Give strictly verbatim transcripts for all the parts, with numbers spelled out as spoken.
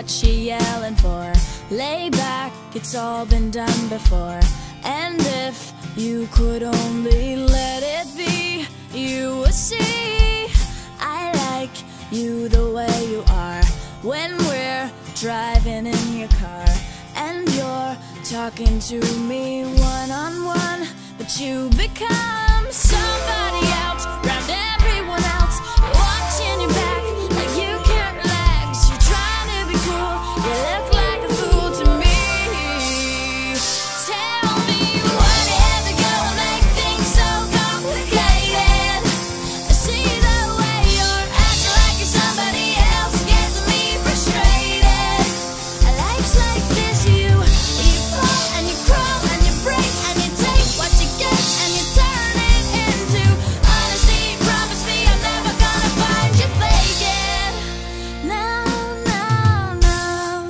what she yelling for? Lay back, it's all been done before. And if you could only let it be, you would see I like you the way you are. When we're driving in your car and you're talking to me one-on-one, but you become somebody else, round everyone else, watching your back like you can't relax. You're trying to be cool, you look like a fool to me. Tell me what had to go and make things so complicated. I see the way you're acting like you're somebody else, gets me frustrated. Life's like this, you, you fall and you crawl and you break and you take what you get and you turn it into honesty. Promise me I'm never gonna find you faking. No, no, no.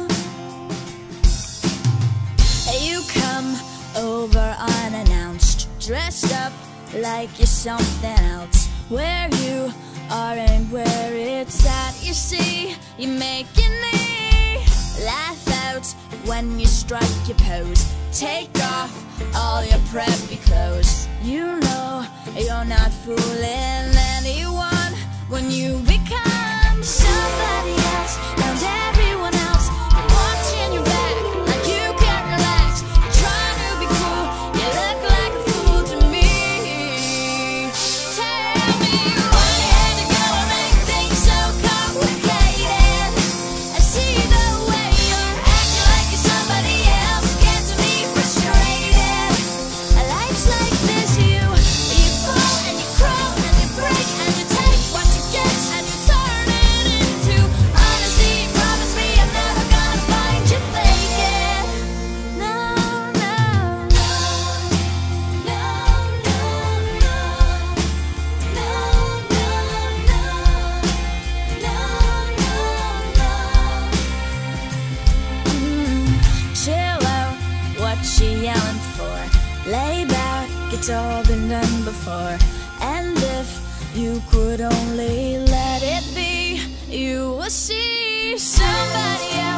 You come over unannounced, dressed up like you're something else. Where you are and where it's at, you see, you're making me laugh out when you strike your pose. Take off all your preppy clothes. You know you're not fooling anyone when you become somebody else, and everyone else watching your back like you can't relax. You're trying to be cool, you look like a fool to me. Tell me what had to go and make things so complicated. I see the way you're acting like you're somebody else, gets me frustrated. Life's like this, you, you fall and you crawl and you break and you take what you get and you turn it into honesty. Promise me I'm never gonna find you faking. No, no, no, no, no, no, no, no, no, no, no. Mm, chill out, what she yelling for? Lay back, it's all been done before. And if you could only let it be, you will see somebody else.